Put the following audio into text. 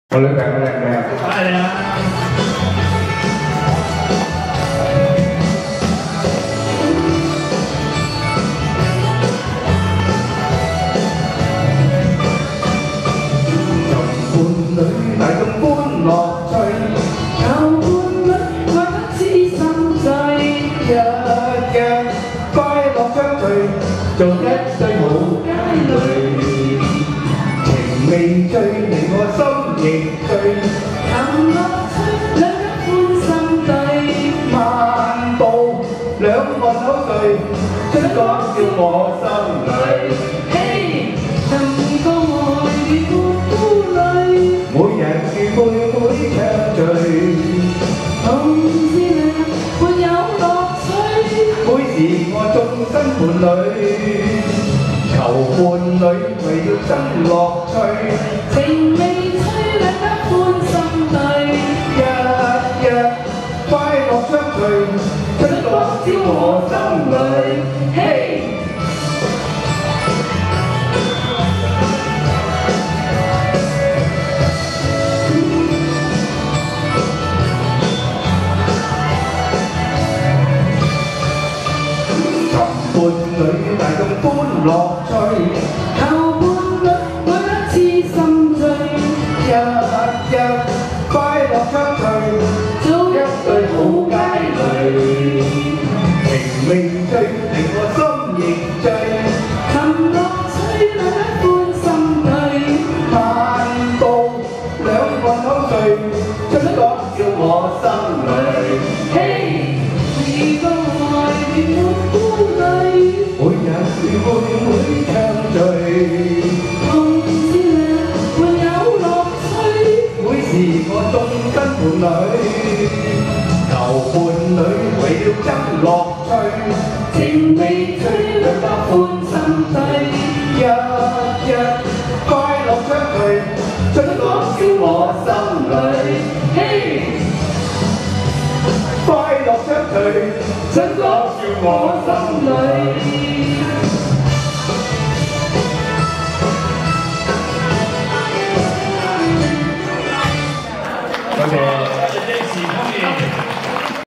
我女朋友靚唔靚？ 梗係啦。 伴侶大眾歡樂趣， 有伴侶愛得痴心醉， 日日快樂相聚，做一對好佳侶。情未醉，令我心亦醉。 談樂趣，兩人歡心對。 漫步兩岸口水，出講笑我心裏。 嘿，尋個愛與孤淚， 每日與妹妹暢聚， 同是良沒有樂趣。 每時我終身伴侶，求伴侶為了爭樂趣。 情未吹，兩得歡心對。 日日快樂相聚，出講笑我心裏。 嘿， 伴侶大眾歡樂趣， 求伴侶愛得痴心醉， 日日快樂相聚， 做一對好佳侶。情未醉，令我心亦醉。 尋樂趣，兩得歡心對。 漫步兩岸口水，出講笑我心裏。 嘿，如果愛與沒顧慮， 每日與妹妹暢聚， 同是良沒有樂趣。 每時我終身伴侶，求伴侶為了爭樂趣。 情未吹，兩得歡心對。 日日快樂相聚，出講笑我心裏。 嘿， 快樂相聚，出講笑我心裏。